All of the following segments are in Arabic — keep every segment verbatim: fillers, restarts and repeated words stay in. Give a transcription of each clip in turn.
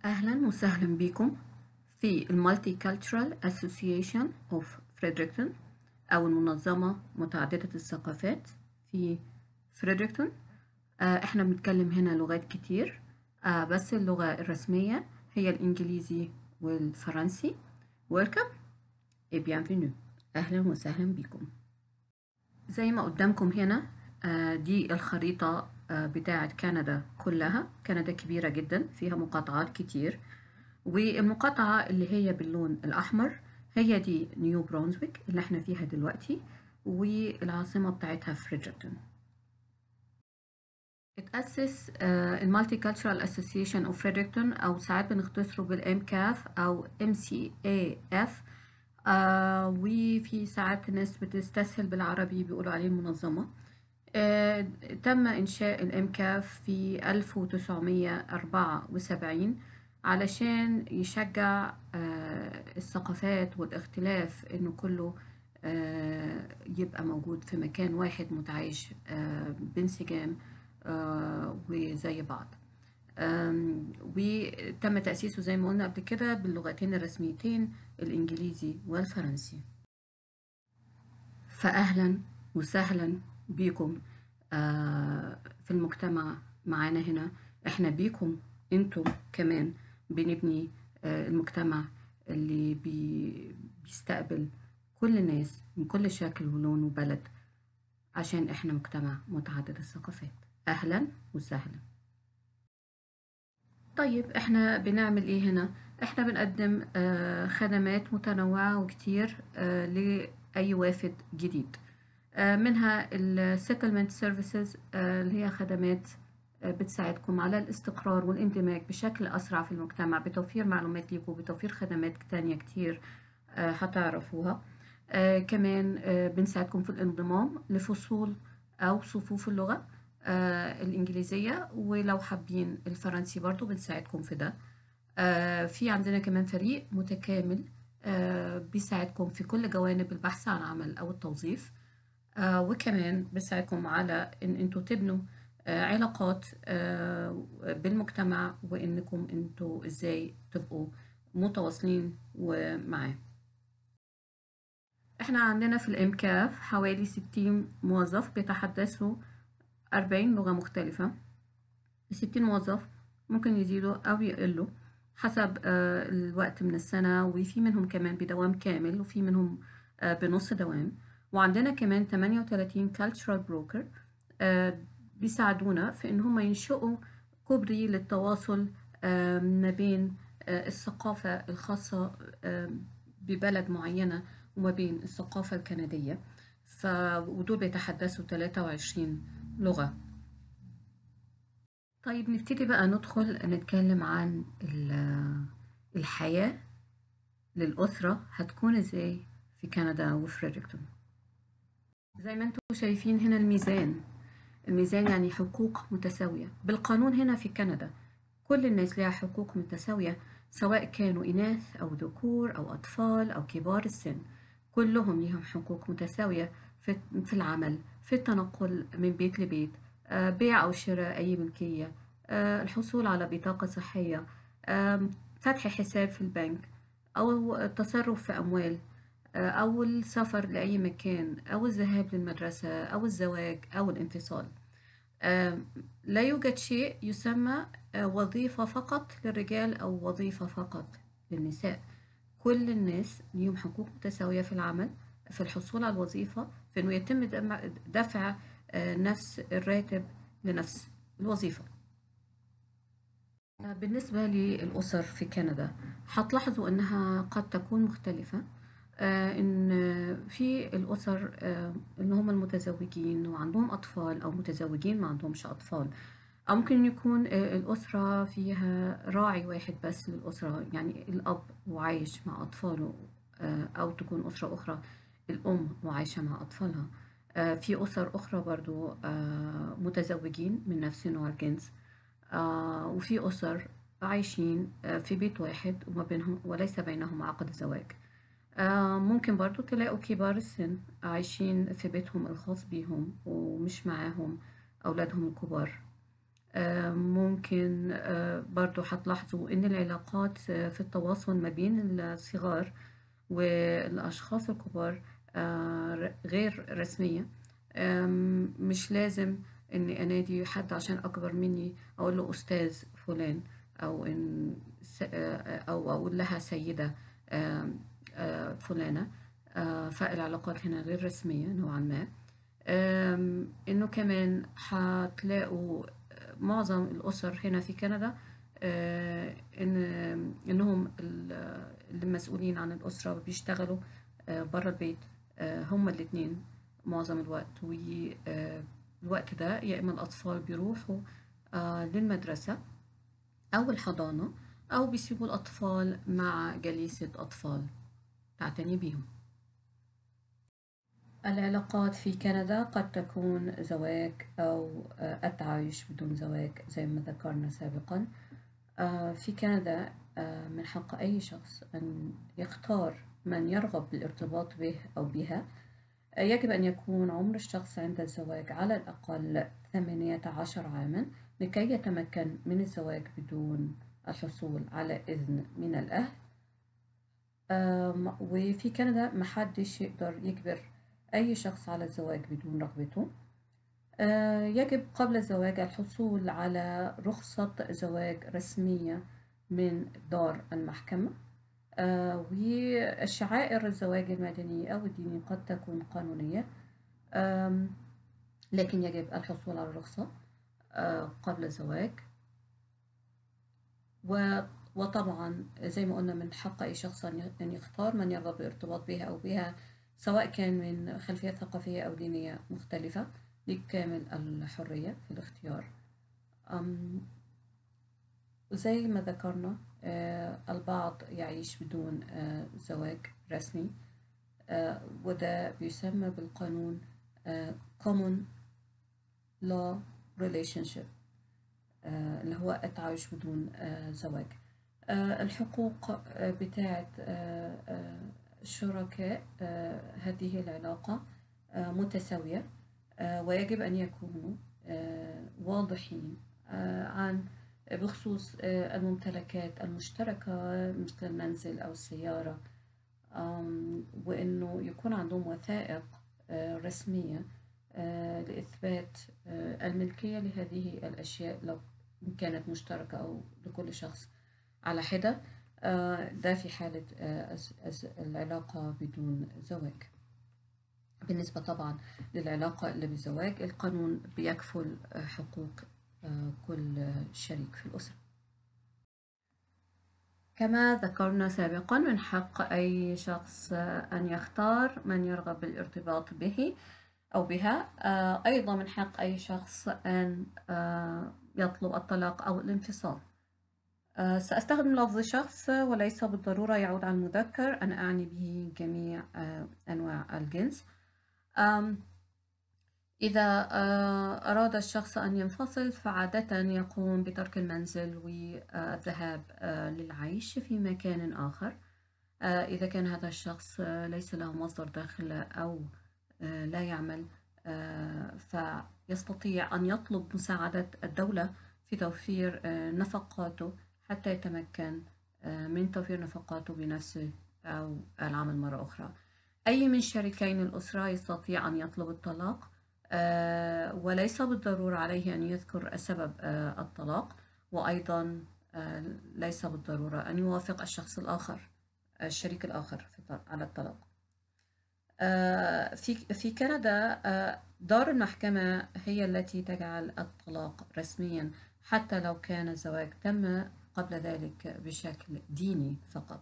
أهلا وسهلا بكم في Multicultural Association of Fredericton أو المنظمة متعددة الثقافات في فريدريكتون. آه، احنا بنتكلم هنا لغات كتير، آه، بس اللغة الرسمية هي الإنجليزي والفرنسي. Welcome et bienvenue. أهلا وسهلا بكم. زي ما قدامكم هنا، آه، دي الخريطة آه، بتاعة كندا كلها. كندا كبيرة جدا، فيها مقاطعات كتير، والمقاطعة اللي هي باللون الأحمر هي دي نيو برونزويك اللي احنا فيها دلوقتي، والعاصمة بتاعتها فريدريكتون. اتأسس المالتي كالتشرال اسوسيشن اوف فريدريكتون، أو ساعات بنختصره بالام كاف أو ام سي اي اف، وفي ساعات الناس بتستسهل بالعربي بيقولوا عليه المنظمة. آه، تم إنشاء الام كاف في ألف وتسعمية وأربعة وسبعين علشان يشجع آه، الثقافات والاختلاف، إنه كله آه، يبقى موجود في مكان واحد متعايش آه، بانسجام آه، وزي بعض. آم، وتم تأسيسه زي ما قلنا قبل كده باللغتين الرسميتين الإنجليزي والفرنسي. فأهلا وسهلا بيكم آه، في المجتمع معانا هنا. احنا بيكم انتم كمان بنبني آه، المجتمع اللي بي بيستقبل كل الناس من كل شكل ولون وبلد، عشان احنا مجتمع متعدد الثقافات. اهلا وسهلا. طيب احنا بنعمل ايه هنا؟ احنا بنقدم آه، خدمات متنوعة وكتير آه، لأي وافد جديد. آه، منها ال settlement services، آه، اللي هي خدمات آه، بتساعدكم على الاستقرار والاندماج بشكل أسرع في المجتمع، بتوفير معلومات ليكم، بتوفير خدمات تانية كتير آه، هتعرفوها. آه، كمان آه، بنساعدكم في الانضمام لفصول أو صفوف اللغة آه، الإنجليزية، ولو حابين الفرنسي برضو بنساعدكم في ده. آه، في عندنا كمان فريق متكامل آه، بيساعدكم في كل جوانب البحث عن عمل أو التوظيف. آه، وكمان بيساعدكم على إن أنتوا تبنوا آه، علاقات آه، بالمجتمع، وإنكم أنتوا إزاي تبقوا متواصلين ومعاه. إحنا عندنا في الإمكاف حوالي ستين موظف بيتحدثوا أربعين لغة مختلفة. الستين موظف ممكن يزيدوا أو يقلوا حسب آه، الوقت من السنة، وفي منهم كمان بدوام كامل وفي منهم آه، بنص دوام. وعندنا كمان تمانية وتلاتين cultural broker آه، بيساعدونا في إن هم ينشئوا كوبري للتواصل آه، ما بين آه، الثقافة الخاصة آه، ببلد معينة وما بين الثقافة الكندية. ف... ودول بيتحدثوا تلاتة وعشرين لغة. طيب نبتدي بقى ندخل نتكلم عن ال- الحياة للأسرة هتكون ازاي في كندا وفريدريكتون. زي ما انتم شايفين هنا الميزان. الميزان يعني حقوق متساوية بالقانون هنا في كندا. كل الناس لها حقوق متساوية، سواء كانوا إناث أو ذكور أو أطفال أو كبار السن. كلهم لهم حقوق متساوية في في العمل، في التنقل من بيت لبيت، آه، بيع أو شراء أي ملكية، آه، الحصول على بطاقة صحية، آم، فتح حساب في البنك، أو التصرف في أموال، آه، أو السفر لأي مكان، أو الذهاب للمدرسة، أو الزواج، أو الانفصال. آه، لا يوجد شيء يسمى آه، وظيفة فقط للرجال أو وظيفة فقط للنساء. كل الناس ليهم حقوق متساوية في العمل، في الحصول على الوظيفة، في إنه يتم دم- دفع آه، نفس الراتب لنفس الوظيفة. آه، بالنسبة للأسر في كندا هتلاحظوا إنها قد تكون مختلفة. آه، إن في الأسر آه، اللي هم المتزوجين وعندهم أطفال، أو متزوجين ما عندهمش أطفال، أو ممكن يكون آه، الأسرة فيها راعي واحد بس للأسرة، يعني الأب وعايش مع أطفاله، آه، أو تكون أسرة أخرى الأم وعايشة مع أطفالها. آه، في أسر أخرى برضو آه، متزوجين من نفس نوع الجنس، آه، وفي أسر عايشين آه، في بيت واحد وما بينهم وليس بينهم عقد زواج. آه، ممكن برضو تلاقوا كبار السن عايشين في بيتهم الخاص بيهم ومش معاهم أولادهم الكبار. ممكن برضو هتلاحظوا إن العلاقات في التواصل ما بين الصغار والأشخاص الكبار غير رسمية. مش لازم إني أنادي حد عشان أكبر مني أقول له أستاذ فلان، أو إن أو أقول لها سيدة فلانة. فالعلاقات هنا غير رسمية نوعا ما. إنه كمان هتلاقوا معظم الأسر هنا في كندا إن إنهم المسؤولين عن الأسرة بيشتغلوا برا البيت هما الاتنين معظم الوقت، والوقت ده يا إما الأطفال بيروحوا للمدرسة أو الحضانة، أو بيسيبوا الأطفال مع جليسة أطفال تعتني بيهم. العلاقات في كندا قد تكون زواج أو التعايش بدون زواج زي ما ذكرنا سابقا. في كندا من حق أي شخص أن يختار من يرغب بالارتباط به أو بها. يجب أن يكون عمر الشخص عند الزواج على الأقل ثمانية عشر عاما لكي يتمكن من الزواج بدون الحصول على إذن من الأهل. وفي كندا محدش يقدر يجبر أي شخص على الزواج بدون رغبته. يجب قبل الزواج الحصول على رخصة زواج رسمية من دار المحكمة. والشعائر الزواج المدني أو الديني قد تكون قانونية، لكن يجب الحصول على الرخصة قبل الزواج. وطبعا زي ما قلنا من حق أي شخص أن يختار من يرغب بالارتباط بها أو بها، سواء كان من خلفيات ثقافية أو دينية مختلفة، لك كامل الحرية في الاختيار. زي ما ذكرنا البعض يعيش بدون زواج رسمي، وده بيسمى بالقانون common law relationship اللي هو التعايش بدون زواج. الحقوق بتاعت شركاء هذه العلاقة متساوية، ويجب أن يكونوا واضحين عن بخصوص الممتلكات المشتركة مثل المنزل أو السيارة، وأنه يكون عندهم وثائق رسمية لإثبات الملكية لهذه الأشياء لو كانت مشتركة أو لكل شخص على حدة. ده في حالة العلاقة بدون زواج. بالنسبة طبعا للعلاقة اللي بزواج، القانون بيكفل حقوق كل شريك في الأسرة. كما ذكرنا سابقا من حق أي شخص أن يختار من يرغب بالارتباط به أو بها. أيضا من حق أي شخص أن يطلب الطلاق أو الانفصال. سأستخدم لفظ شخص وليس بالضرورة يعود على المذكر، أنا أعني به جميع أنواع الجنس. إذا أراد الشخص أن ينفصل فعادة يقوم بترك المنزل والذهاب للعيش في مكان آخر. إذا كان هذا الشخص ليس له مصدر دخل أو لا يعمل، فيستطيع أن يطلب مساعدة الدولة في توفير نفقاته حتى يتمكن من توفير نفقاته بنفسه أو العمل مرة أخرى. أي من شريكين الأسرة يستطيع أن يطلب الطلاق، وليس بالضرورة عليه أن يذكر سبب الطلاق، وأيضا ليس بالضرورة أن يوافق الشخص الآخر الشريك الآخر على الطلاق. في في كندا دار المحكمة هي التي تجعل الطلاق رسميا حتى لو كان الزواج تم قبل ذلك بشكل ديني فقط.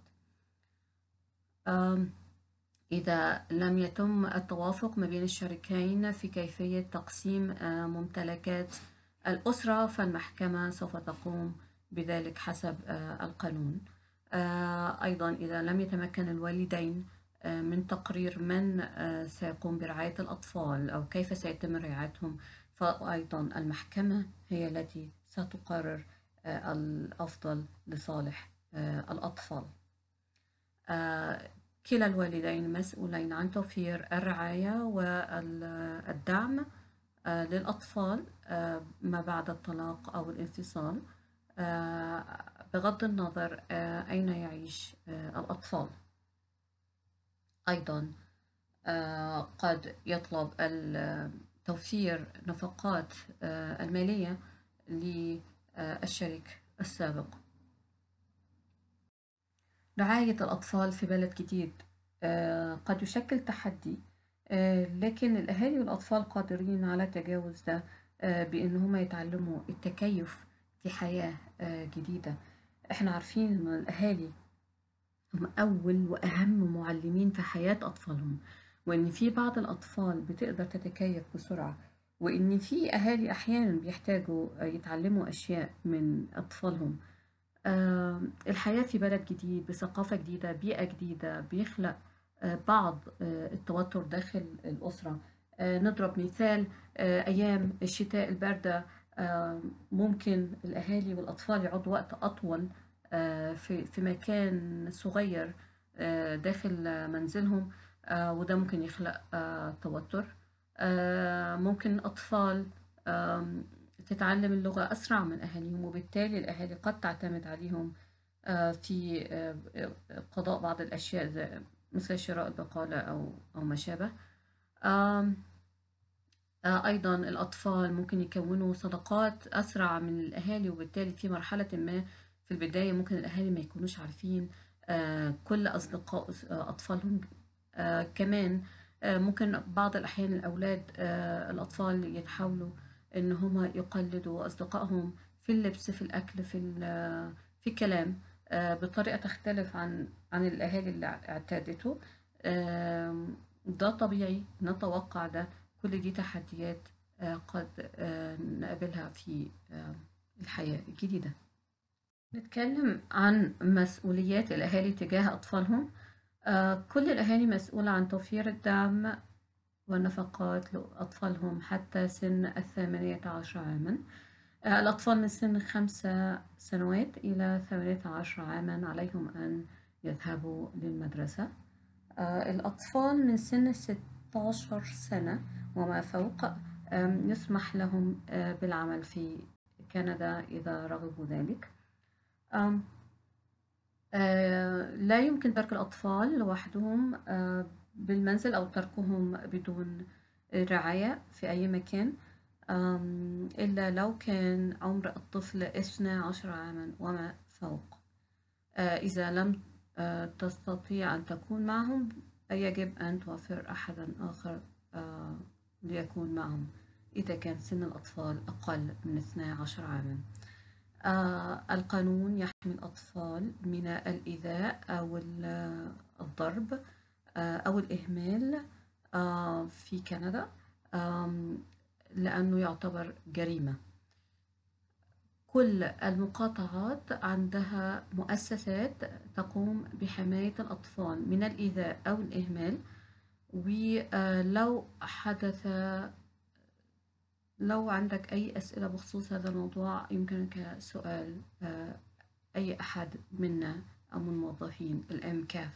إذا لم يتم التوافق ما بين الشريكين في كيفية تقسيم ممتلكات الأسرة، فالمحكمة سوف تقوم بذلك حسب القانون. أيضا إذا لم يتمكن الوالدين من تقرير من سيقوم برعاية الأطفال أو كيف سيتم رعايتهم، فأيضا المحكمة هي التي ستقرر الأفضل لصالح الأطفال. كلا الوالدين مسؤولين عن توفير الرعاية والدعم للأطفال ما بعد الطلاق أو الانفصال، بغض النظر أين يعيش الأطفال. أيضا قد يطلب توفير نفقات المالية للشريك السابق. رعاية الأطفال في بلد جديد قد يشكل تحدي، لكن الأهالي والأطفال قادرين على تجاوز ده بأن هم يتعلموا التكيف في حياة جديدة. احنا عارفين ان الأهالي هم أول وأهم معلمين في حياة أطفالهم، وإن في بعض الأطفال بتقدر تتكيف بسرعة، وإن في أهالي أحيانا بيحتاجوا يتعلموا أشياء من أطفالهم. آه، الحياة في بلد جديد بثقافة جديدة بيئة جديدة بيخلق آه، بعض آه، التوتر داخل الأسرة. آه، نضرب مثال، آه، أيام الشتاء الباردة آه، ممكن الأهالي والأطفال يقعدوا وقت أطول آه، في في مكان صغير آه، داخل منزلهم، آه، وده ممكن يخلق آه، توتر. آه، ممكن أطفال آم، تتعلم اللغة أسرع من أهاليهم، وبالتالي الأهالي قد تعتمد عليهم آه، في آه، قضاء بعض الأشياء زي مثل شراء البقالة أو أو ما شابه. آم، آه، أيضا الأطفال ممكن يكونوا صداقات أسرع من الأهالي، وبالتالي في مرحلة ما في البداية ممكن الأهالي ما يكونوش عارفين آه، كل أصدقاء آه، أطفالهم. آه، كمان آه، ممكن بعض الأحيان الأولاد آه، الأطفال يتحاولوا إن هما يقلدوا أصدقائهم في اللبس، في الأكل، في ال- في الكلام آه، بطريقة تختلف عن عن الأهالي اللي اعتادته. آم، ده طبيعي نتوقع ده. كل دي تحديات آه، قد آه، نقابلها في آه، الحياة الجديدة. نتكلم عن مسؤوليات الأهالي تجاه أطفالهم. آه، كل الأهالي مسؤولة عن توفير الدعم والنفقات لأطفالهم حتى سن الثامنية عشر عاما. آه، الأطفال من سن خمسة سنوات إلى ثمانية عشر عاما عليهم أن يذهبوا للمدرسة. آه، الأطفال من سن ستة عشر سنة وما فوق آم، يسمح لهم آه، بالعمل في كندا إذا رغبوا ذلك. آم، آه، لا يمكن ترك الأطفال لوحدهم آه، بالمنزل أو تركهم بدون رعاية في أي مكان، آم، إلا لو كان عمر الطفل اثني عشر عاما وما فوق. آه، إذا لم آه، تستطيع أن تكون معهم يجب أن توفر أحدا آخر آه، ليكون معهم إذا كان سن الأطفال أقل من اثني عشر عاما. آه، القانون يحمي الأطفال من الإيذاء أو ال- الضرب آه، أو الإهمال آه، في كندا، آم، لأنه يعتبر جريمة. كل المقاطعات عندها مؤسسات تقوم بحماية الأطفال من الإيذاء أو الإهمال. ولو حدث لو عندك أي أسئلة بخصوص هذا الموضوع يمكنك سؤال آه، أي أحد منا أو من موظفين الإم كاف.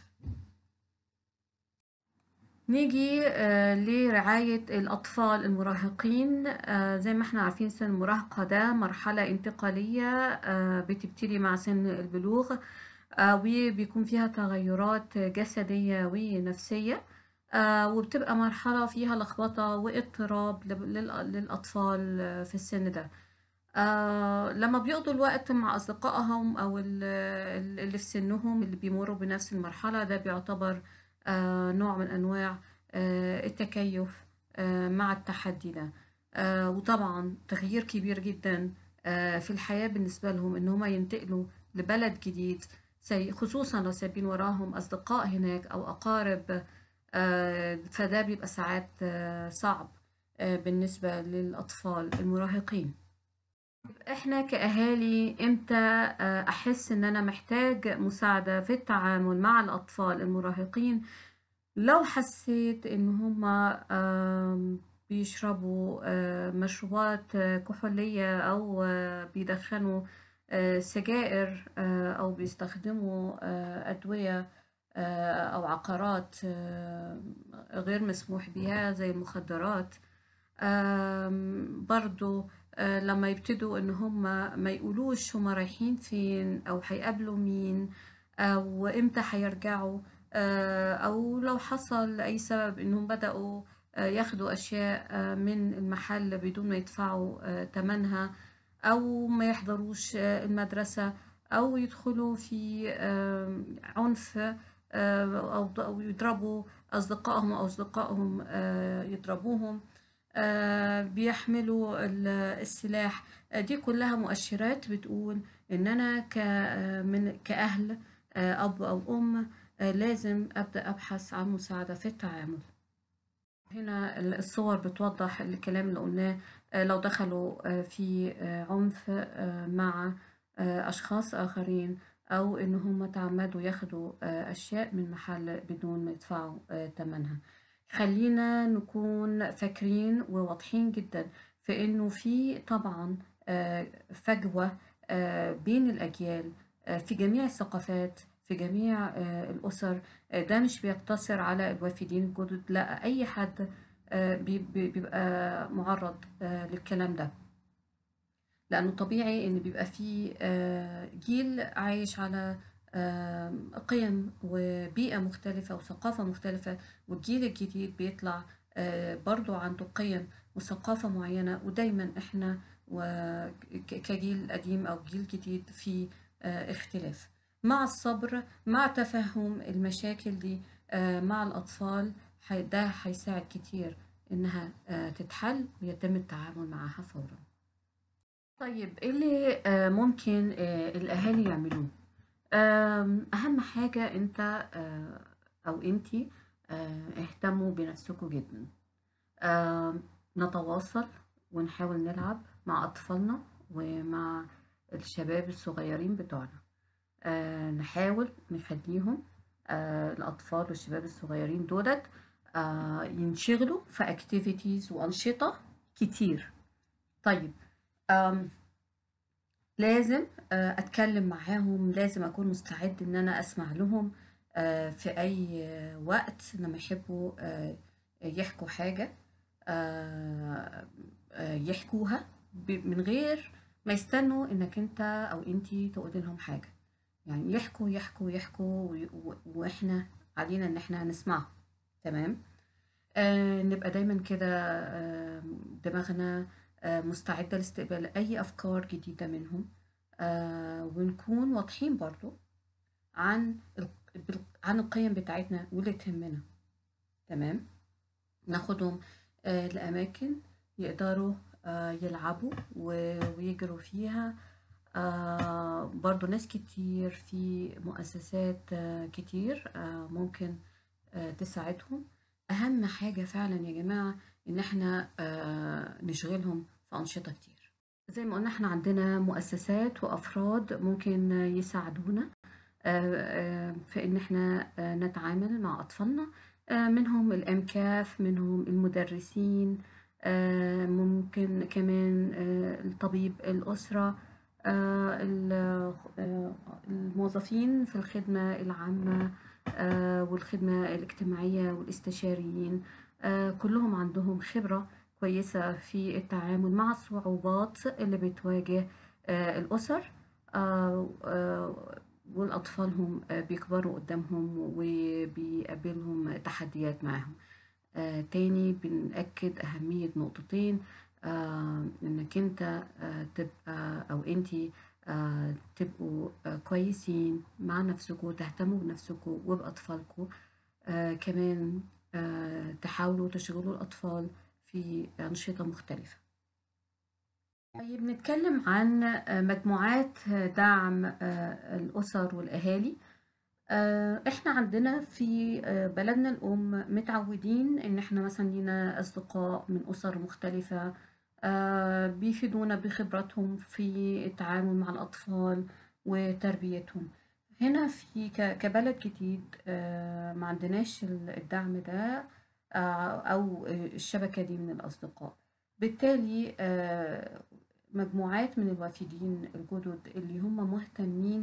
نيجي آه، لرعاية الأطفال المراهقين. آه، زي ما احنا عارفين سن المراهقة ده مرحلة انتقالية آه، بتبتدي مع سن البلوغ، آه، وبيكون فيها تغيرات جسدية ونفسية، آه، وبتبقى مرحلة فيها لخبطة واضطراب لل- لل- للأطفال آه، في السن ده. آه لما بيقضوا الوقت مع أصدقائهم أو ال- ال- اللي في سنهم اللي بيمروا بنفس المرحلة، ده بيعتبر آه نوع من أنواع آه التكيف آه مع التحدي ده. آه وطبعا تغيير كبير جدا آه في الحياة بالنسبة لهم إن هما ينتقلوا لبلد جديد، سي- خصوصا لو سايبين وراهم أصدقاء هناك أو أقارب. آه فده بيبقى ساعات آه صعب آه بالنسبة للأطفال المراهقين. احنا كأهالي امتى آه، احس ان انا محتاج مساعدة في التعامل مع الاطفال المراهقين؟ لو حسيت ان هما آم، بيشربوا آه، مشروبات آه، كحولية او آه، بيدخنوا آه، سجائر آه، او بيستخدموا آه، ادوية آه، او عقارات آه، غير مسموح بها زي المخدرات. آم، برضو آه، لما يبتدوا ان هم ما يقولوش هم رايحين فين او هيقابلوا مين او امتى هيرجعوا، آه، او لو حصل لاي سبب انهم بدأوا آه، ياخدوا اشياء آه، من المحل بدون ما يدفعوا آه، تمنها، او ما يحضروش آه، المدرسة، او يدخلوا في آم، عنف، آه، او أو يضربوا اصدقائهم او اصدقائهم آه، يضربوهم، آه، بيحملوا ال- السلاح. آه، دي كلها مؤشرات بتقول ان انا ك آه، من كأهل، آه، اب او ام، آه، لازم ابدأ ابحث عن مساعدة في التعامل. هنا ال- الصور بتوضح الكلام اللي قلناه. آه، لو دخلوا آه، في آه، عنف آه، مع آه، أشخاص آخرين، أو إن هم تعمدوا ياخدوا آه، أشياء من محل بدون ما يدفعوا آه، تمنها. خلينا نكون فاكرين وواضحين جدا في إنه في طبعا آه، فجوة آه، بين الأجيال آه، في جميع الثقافات، في جميع آه، الأسر. آه، ده مش بيقتصر على الوافدين الجدد، لا، أي حد آه، بي- بي- بيبقى معرض آه، للكلام ده، لأنه طبيعي إن بيبقى فيه آه، جيل عايش على آه، قيم وبيئة مختلفة وثقافة مختلفة، والجيل الجديد بيطلع آه، برضو عنده قيم وثقافة معينة، ودايما إحنا و- ك- كجيل قديم أو جيل جديد في آه، اختلاف. مع الصبر، مع تفهم المشاكل دي آه، مع الأطفال، حي- ده هيساعد كتير إنها آه، تتحل ويتم التعامل معها فورا. طيب ايه اللي آه، ممكن آه، الأهالي يعملوه؟ آم، أهم حاجة أنت آه، أو أنتي آه، اهتموا بنفسكوا جدا. آم، نتواصل ونحاول نلعب مع أطفالنا ومع الشباب الصغيرين بتوعنا. آه، نحاول نخليهم آه، الأطفال والشباب الصغيرين دولت آه، ينشغلوا في activities وأنشطة كتير. طيب، آم، لازم آه، أتكلم معاهم، لازم أكون مستعد إن أنا أسمع لهم آه، في أي آه، وقت لما يحبوا آه، يحكوا حاجة، آه، آه، يحكوها ب- من غير ما يستنوا إنك أنت أو أنتي تقولي لهم حاجة. يعني يحكوا يحكوا يحكوا و- و- وإحنا علينا إن إحنا نسمعهم. تمام. آه، نبقى دايما كده آه، دماغنا آه، مستعدة لاستقبال أي أفكار جديدة منهم، آه، ونكون واضحين برضو عن ال- بال- عن القيم بتاعتنا واللي تهمنا. تمام. ناخدهم آه، لأماكن يقدروا آه، يلعبوا و- ويجروا فيها. آه، برضو ناس كتير في مؤسسات آه، كتير آه، ممكن آه، تساعدهم. أهم حاجة فعلا يا جماعة إن احنا آه، نشغلهم في أنشطة كتير. زي ما قلنا احنا عندنا مؤسسات وأفراد ممكن يساعدونا آه، آه، في إن احنا آه، نتعامل مع أطفالنا. آه، منهم الأمكاف، منهم المدرسين، آه، ممكن كمان آه، الطبيب الأسرة، آه، ال- آه، الموظفين في الخدمة العامة آه، والخدمة الاجتماعية والاستشاريين. آه، كلهم عندهم خبرة كويسة في التعامل مع الصعوبات اللي بتواجه آه، الأسر آه، آه، والأطفال هم آه، بيكبروا قدامهم وبيقابلهم تحديات معاهم. آه، تاني بنأكد أهمية نقطتين: آه، إنك أنت آه، تبقى أو أنتي آه، تبقوا آه، كويسين مع نفسكوا، تهتموا بنفسكوا وبأطفالكوا. آه، كمان آه، تحاولوا تشغلوا الأطفال في أنشطة مختلفة. طيب نتكلم عن آه، مجموعات دعم آه، الأسر والأهالي. آه، احنا عندنا في آه، بلدنا الأم متعودين ان احنا مثلا لينا أصدقاء من أسر مختلفة آه، بيفيدونا بخبراتهم في التعامل مع الأطفال وتربيتهم. هنا في ك- كبلد جديد آه، ما عندناش ال- الدعم ده آه، أو الشبكة دي من الأصدقاء. بالتالي آه، مجموعات من الوافدين الجدد اللي هم مهتمين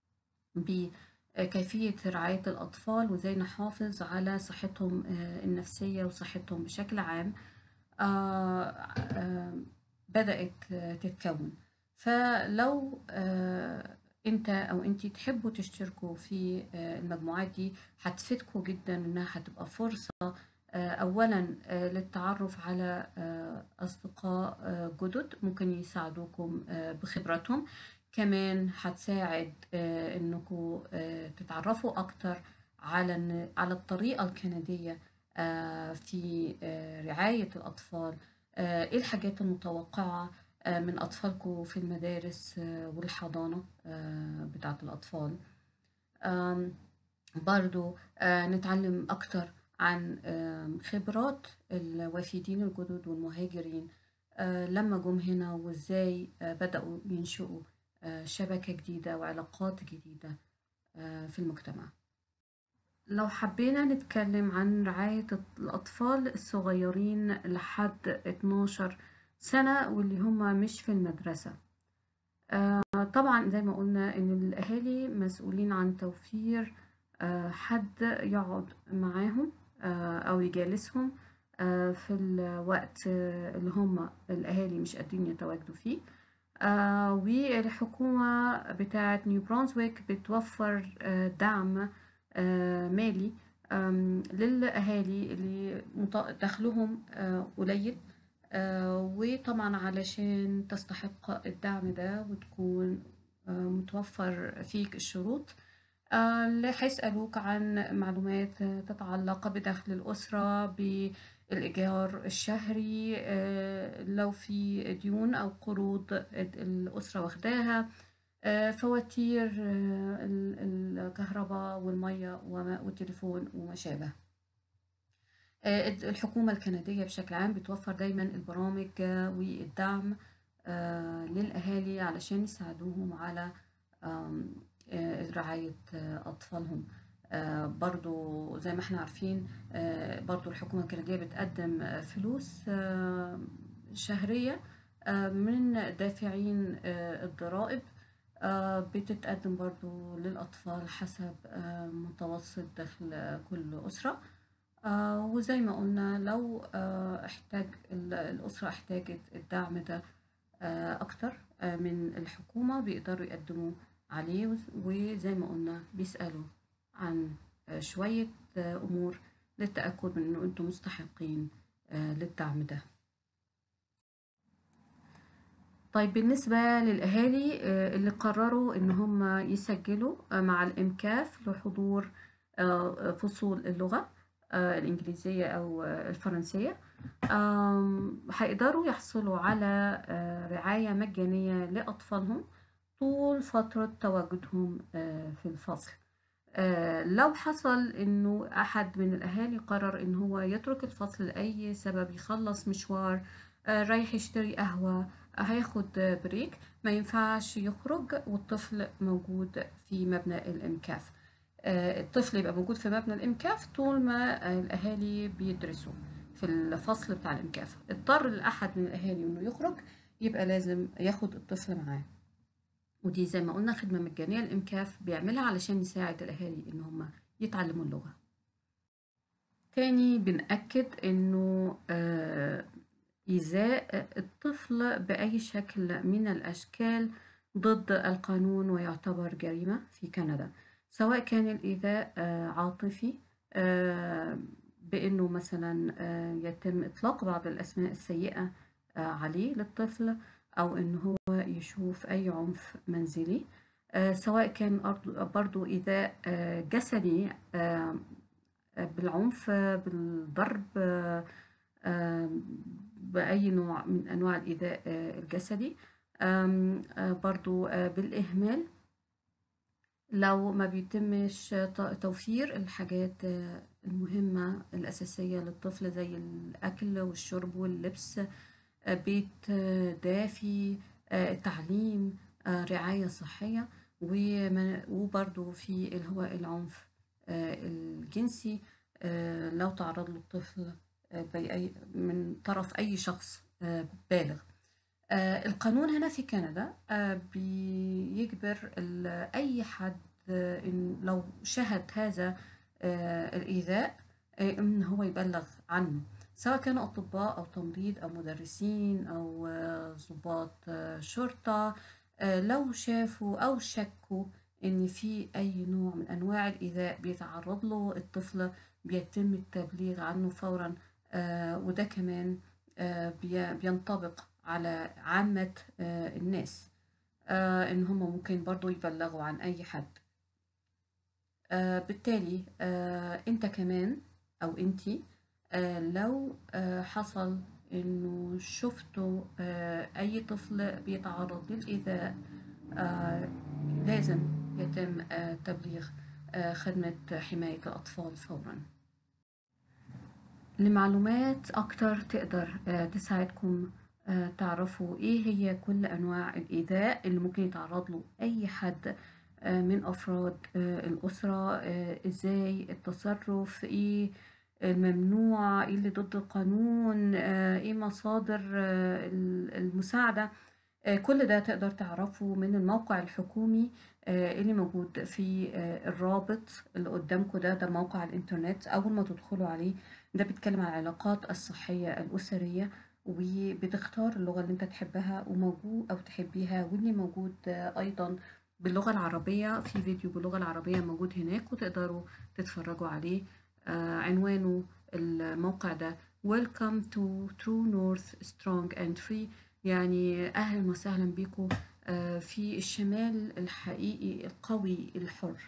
بكيفية رعاية الأطفال وإزاي نحافظ على صحتهم آه، النفسية وصحتهم بشكل عام، آه، آه، بدأت تتكون. فلو آه، انت او انتي تحبوا تشتركوا في آه، المجموعات دي، هتفيدكوا جدا، انها هتبقى فرصة آه، اولا آه، للتعرف على آه، اصدقاء آه، جدد ممكن يساعدوكم آه، بخبراتهم. كمان هتساعد آه، انكم آه، تتعرفوا اكتر على إن- على الطريقة الكندية آه، في آه، رعاية الأطفال. آه، إيه الحاجات المتوقعة آه، من أطفالكم في المدارس آه، والحضانة آه، بتاعة الأطفال. آم، برضو آه، نتعلم أكتر عن آم، خبرات الوافدين الجدد والمهاجرين آه، لما جم هنا، وإزاي آه، بدأوا ينشئوا آه، شبكة جديدة وعلاقات جديدة آه، في المجتمع. لو حبينا نتكلم عن رعاية الأطفال الصغيرين لحد اتناشر سنة واللي هم مش في المدرسة، آه، طبعا زي ما قلنا إن الأهالي مسؤولين عن توفير آه، حد يقعد معاهم آه، أو يجالسهم آه، في الوقت آه، اللي هم الأهالي مش قادرين يتواجدوا فيه. آه، والحكومة بتاعة نيو برونزويك بتوفر آه، دعم آه، مالي آم، للأهالي اللي مط- دخلهم آه، قليل. آه، وطبعا علشان تستحق الدعم ده وتكون آه، متوفر فيك الشروط آه، اللي هيسألوك عن معلومات تتعلق بدخل الأسرة، بالإيجار الشهري، آه، لو في ديون أو قروض الأسرة واخداها، آه، فواتير آه، ال- الكهرباء والمية وما- والتليفون وما شابه. آه، الحكومة الكندية بشكل عام بتوفر دايما البرامج آه، والدعم آه، للأهالي علشان يساعدوهم على آم، آه، رعاية آه، أطفالهم. آه، برضو زي ما احنا عارفين آه، برضو الحكومة الكندية بتقدم آه، فلوس آه، شهرية آه، من دافعين آه، الضرائب، آه، بتتقدم برضو للأطفال حسب آه، متوسط دخل آه، كل أسرة. آه، وزي ما قلنا لو آه، احتاج ال- الأسرة احتاجت الدعم ده آه، أكتر آه، من الحكومة، بيقدروا يقدموا عليه. وز- وزي ما قلنا بيسألوا عن آه، شوية آه، أمور للتأكد من إنه أنتم مستحقين آه، للدعم ده. طيب بالنسبة للأهالي آه، اللي قرروا إن هم يسجلوا آه، مع الإمكاف لحضور آه، فصول اللغة آه، الإنجليزية أو آه، الفرنسية، آم، هيقدروا يحصلوا على آه، رعاية مجانية لأطفالهم طول فترة تواجدهم آه، في الفصل. آه، لو حصل إنه أحد من الأهالي قرر إن هو يترك الفصل لأي سبب، يخلص مشوار آه، رايح يشتري قهوة آه، هياخد آه، بريك، ما ينفعش يخرج والطفل موجود في مبنى الإمكاف. آه، الطفل يبقى موجود في مبنى الإمكاف طول ما آه، الأهالي بيدرسوا في الفصل بتاع الإمكاف. اضطر لأحد من الأهالي إنه يخرج، يبقى لازم ياخد الطفل معاه. ودي زي ما قلنا خدمة مجانية الإمكاف بيعملها علشان يساعد الأهالي إن هم يتعلموا اللغة. تاني بنأكد إنه آه، إيذاء الطفل بأي شكل من الأشكال ضد القانون ويعتبر جريمة في كندا، سواء كان الإيذاء آه، عاطفي آه، بإنه مثلا آه، يتم إطلاق بعض الأسماء السيئة آه، عليه للطفل، أو إن هو يشوف أي عنف منزلي، آه، سواء كان أرض- برضو إيذاء آه، جسدي آه، بالعنف آه، بالضرب آه، آه، بأي نوع من أنواع الإيذاء آه، الجسدي، آم، آه، برضو آه، بالإهمال لو ما بيتمش ت- توفير الحاجات آه، المهمة الأساسية للطفل زي الأكل والشرب واللبس، آه، بيت آه، دافي، آه، تعليم، آه، رعاية صحية، وما- وبرضو في اللي هو العنف آه، الجنسي آه، لو تعرض له الطفل آه، بأي من طرف أي شخص آه، بالغ. آه، القانون هنا في كندا آه، بيجبر ال- أي حد آه، إن لو شهد هذا آه، الإيذاء آه، إن هو يبلغ عنه، سواء كانوا أطباء أو تمريض أو مدرسين أو آه، ضباط آه، شرطة. آه، لو شافوا أو شكوا إن في أي نوع من أنواع الإيذاء بيتعرض له الطفل، بيتم التبليغ عنه فورا. آه، وده كمان آه، بي- بينطبق على عامة آه، الناس، آه، إن هم ممكن برضو يبلغوا عن أي حد. آه، بالتالي آه، أنت كمان أو أنتي آه، لو آه، حصل إنه شفتوا آه، أي طفل بيتعرض للإيذاء، آه، لازم يتم آه، تبليغ آه، خدمة حماية الأطفال فورا. لمعلومات أكتر تقدر آه، تساعدكم آه، تعرفوا إيه هي كل أنواع الإيذاء اللي ممكن يتعرض له أي حد آه، من أفراد آه، الأسرة، آه، إزاي التصرف، إيه الممنوع، إيه اللي ضد القانون، آه، إيه مصادر آه، المساعدة. آه، كل ده تقدر تعرفه من الموقع الحكومي آه، اللي موجود في آه، الرابط اللي قدامكم ده. ده موقع الإنترنت، أول ما تدخلوا عليه ده بيتكلم عن العلاقات الصحية الأسرية، وبتختار اللغة اللي انت تحبها وموجود أو تحبيها، واللي موجود آه، أيضا باللغة العربية. في فيديو باللغة العربية موجود هناك وتقدروا تتفرجوا عليه. آه، عنوانه الموقع ده Welcome to True North Strong and Free، يعني أهلا وسهلا بكم آه، في الشمال الحقيقي القوي الحر.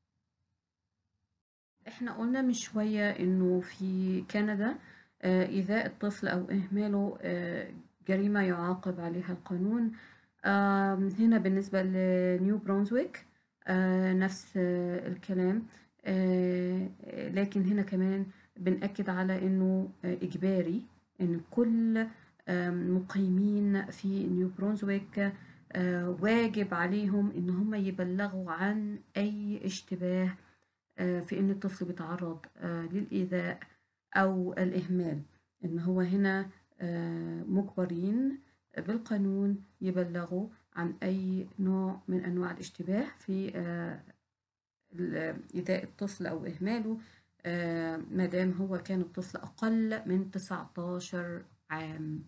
احنا قلنا من شوية انه في كندا آه، ايذاء الطفل او اهماله آه، جريمة يعاقب عليها القانون. آم، هنا بالنسبة لنيو برونزويك آه، نفس آه، الكلام. آه، لكن هنا كمان بنأكد على انه آه، اجباري ان كل آم، مقيمين في نيو برونزويك آه، واجب عليهم ان هم يبلغوا عن اي اشتباه آه، في إن الطفل بيتعرض آه، للإيذاء أو الإهمال. إن هو هنا آه، مجبرين بالقانون يبلغوا عن أي نوع من أنواع الاشتباه في آه، إيذاء الطفل أو إهماله، آه، ما دام هو كان الطفل أقل من تسعتاشر عام.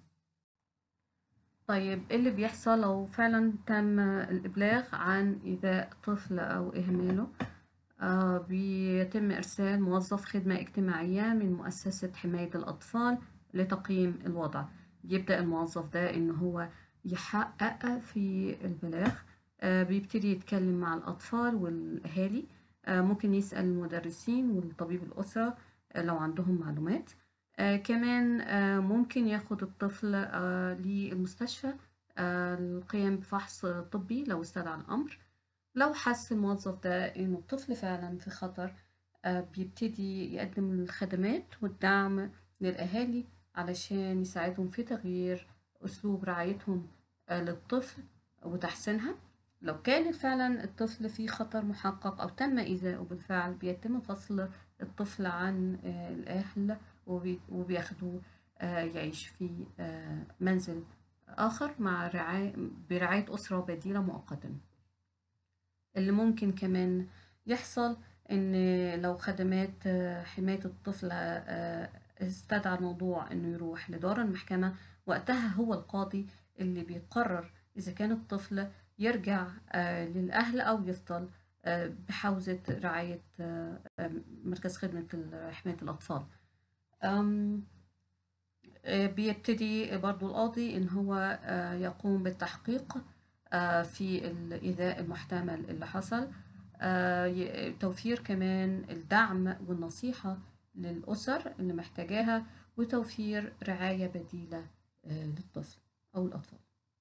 طيب إيه اللي بيحصل لو فعلا تم الإبلاغ عن إيذاء طفل أو إهماله؟ آه، بيتم إرسال موظف خدمة اجتماعية من مؤسسة حماية الأطفال لتقييم الوضع. بيبدأ الموظف ده إن هو يحقق في البلاغ، آه، بيبتدي يتكلم مع الأطفال والأهالي، آه، ممكن يسأل المدرسين والطبيب الأسرة آه، لو عندهم معلومات. آه، كمان آه، ممكن ياخد الطفل آه، للمستشفى آه، للقيام بفحص طبي لو استدعى الأمر. لو حس الموظف ده إنه الطفل فعلا في خطر، آه، بيبتدي يقدم الخدمات والدعم للأهالي علشان يساعدهم في تغيير أسلوب رعايتهم آه، للطفل وتحسينها. لو كان فعلا الطفل في خطر محقق أو تم إيذاؤه بالفعل، بيتم فصل الطفل عن آه، الأهل وبي- وبياخدوه آه، يعيش في آه، منزل آخر مع رعاية برعاية أسرة بديلة مؤقتا. اللي ممكن كمان يحصل إن لو خدمات آه، حماية الطفل آه، استدعى الموضوع إنه يروح لدار المحكمة، وقتها هو القاضي اللي بيقرر إذا كان الطفل يرجع آه، للأهل أو يفضل آه، بحوزة رعاية آه، آه، مركز خدمة ال- حماية الأطفال. أم، آه، بيبتدي برضو القاضي إن هو آه، يقوم بالتحقيق آه، في الإيذاء المحتمل اللي حصل، آه، ي- توفير كمان الدعم والنصيحة للأسر اللي محتاجاها، وتوفير رعاية بديلة آه، للطفل أو الأطفال.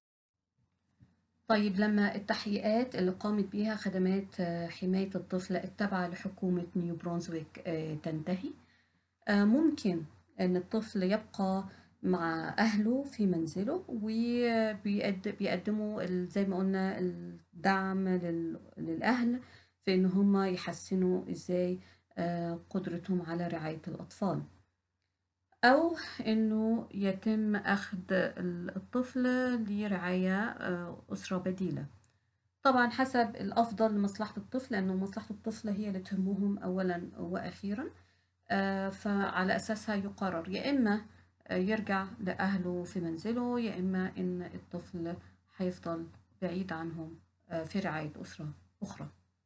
طيب لما التحقيقات اللي قامت بيها خدمات آه، حماية الطفل التابعة لحكومة نيو برونزويك آه، تنتهي، آه، ممكن إن الطفل يبقى مع أهله في منزله، وبيقدموا زي ما قلنا الدعم لل- للأهل في إن هم يحسنوا إزاي آه، قدرتهم على رعاية الأطفال، أو إنه يتم أخذ الطفل لرعاية آه، أسرة بديلة. طبعا حسب الأفضل لمصلحة الطفل، لأنه مصلحة الطفل هي اللي تهمهم أولا وأخيرا. آه، فعلى أساسها يقرر يا إما آه، يرجع لأهله في منزله، يا إما إن الطفل هيفضل بعيد عنهم آه، في رعاية أسرة أخرى.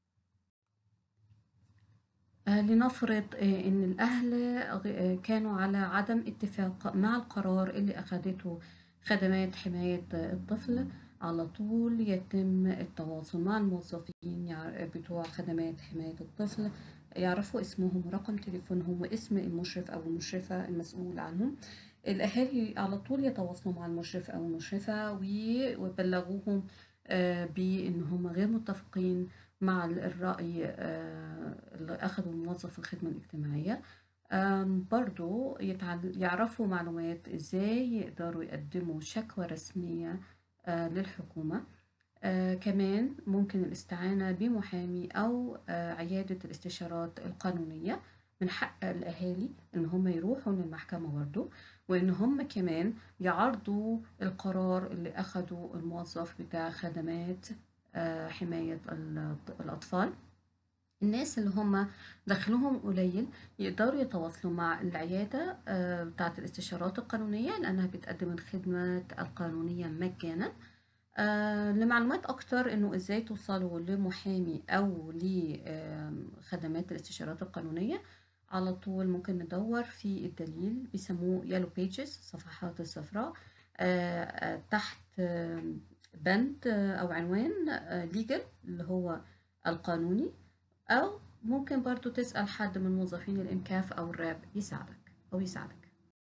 آه، لنفرض آه، إن الأهل آه، كانوا على عدم اتفاق مع القرار اللي أخدته خدمات حماية آه، الطفل، على طول يتم التواصل مع الموظفين يع- بتوع خدمات حماية الطفل، يعرفوا اسمهم ورقم تليفونهم واسم المشرف أو المشرفة المسؤول عنهم. الأهالي على طول يتواصلوا مع المشرف أو المشرفة وي- ويبلغوهم آه، بإن هم غير متفقين مع ال- الرأي آه، اللي أخده موظف الخدمة الاجتماعية. آم، برضو يتعل- يعرفوا معلومات إزاي يقدروا يقدموا شكوى رسمية آه، للحكومة. آه، كمان ممكن الاستعانة بمحامي أو آه، عيادة الاستشارات القانونية. من حق الأهالي إن هم يروحوا للمحكمة برضو، وإن هم كمان يعرضوا القرار اللي أخده الموظف بتاع خدمات آه، حماية ال- الأطفال. الناس اللي هم دخلهم قليل يقدروا يتواصلوا مع العيادة آه، بتاعة الاستشارات القانونية، لأنها بتقدم الخدمات القانونية مجانا. آه، لمعلومات أكتر إنه إزاي توصلوا لمحامي أو لخدمات الاستشارات القانونية، على طول ممكن ندور في الدليل، بيسموه يالو بيجز، الصفحات الصفراء، آه، آه، تحت آه، بند آه، أو عنوان ليجل اللي هو القانوني، أو ممكن برضو تسأل حد من موظفين الإنكاف أو الراب يساعدك أو يساعدك.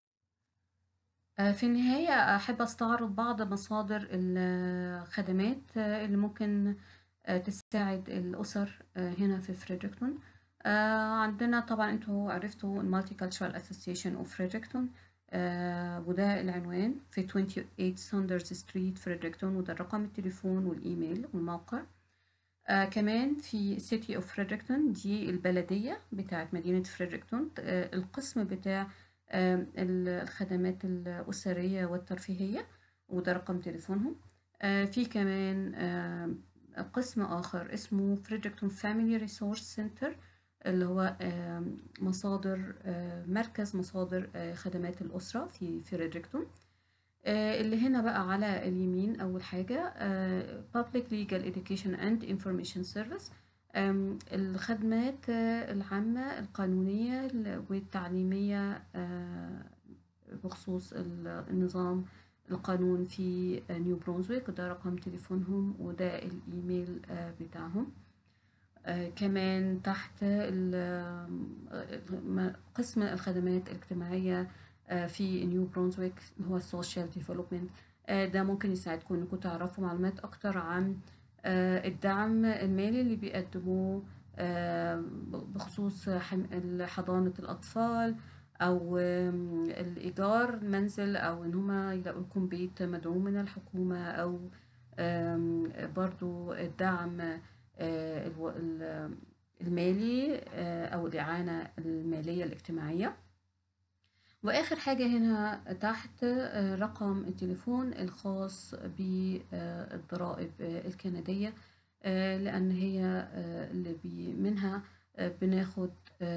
آه، في النهاية أحب أستعرض بعض مصادر الخدمات آه، اللي ممكن آه، تساعد الأسر آه، هنا في فريدريكتون. آه، عندنا طبعا انتوا عرفتوا المالتي كالتشرال اسوسيشن اوف فريدريكتون، وده العنوان في ثمانية وعشرين ساندرز ستريت فريدريكتون، وده رقم التليفون والإيميل والموقع. آه كمان في سيتي اوف فريدريكتون، دي البلدية بتاعت مدينة فريدريكتون، آه القسم بتاع آه الخدمات الأسرية والترفيهية، وده رقم تليفونهم. آه في كمان آه قسم آخر اسمه فريدريكتون فاميلي ريسورس سنتر، اللي هو آه مصادر آه مركز مصادر آه خدمات الأسرة في فريدريكتون. آه، اللي هنا بقى على اليمين أول حاجة آه، Public Legal Education and Information Service، آم، الخدمات آه، العامة القانونية ال- والتعليمية آه، بخصوص ال- النظام القانون في آه، نيو برونزويك، وده رقم تليفونهم وده الإيميل آه، بتاعهم. آه، كمان تحت ال- م- قسم الخدمات الاجتماعية آه، في نيو برونزويك اللي هو السوشيال ديفلوبمنت. ده ممكن يساعدكم انكم تعرفوا معلومات اكتر عن آه، الدعم المالي اللي بيقدموه آه، بخصوص حم- حضانة الأطفال، أو آم، الإيجار منزل، أو إن هما يلاقوا لكم بيت مدعوم من الحكومة، أو آم، برضو الدعم آه، الو- ال- المالي آه، أو الإعانة المالية الاجتماعية. وآخر حاجة هنا تحت آه، رقم التليفون الخاص بالضرائب آه، الكندية، آه، لأن هي آه، اللي بي منها آه، بناخد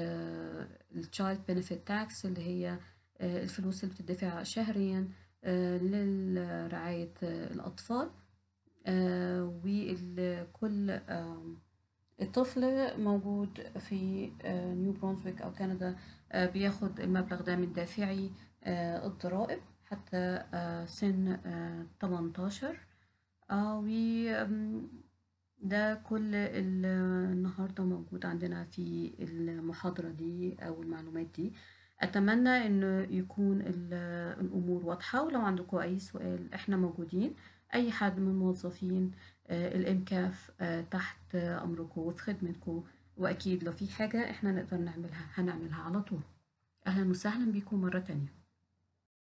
ال Child Benefit Tax، اللي هي آه، الفلوس اللي بتدفع شهريا آه، لرعاية آه، الأطفال. آه، وكل آم، الطفل موجود في آه، نيو برونزويك أو كندا آه، بياخد المبلغ ده من دافعي آه، الضرائب حتى آه، سن آه، تمنتاشر. آه، و آم، ده كل ال- النهاردة موجود عندنا في المحاضرة دي أو المعلومات دي. أتمنى إنه يكون ال- الأمور واضحة، ولو عندكم أي سؤال إحنا موجودين، أي حد من موظفين آه، الإنكاف آه، تحت أمركم وفي خدمتكم، وأكيد لو في حاجة إحنا نقدر نعملها هنعملها على طول. أهلا وسهلا بكم مرة تانية.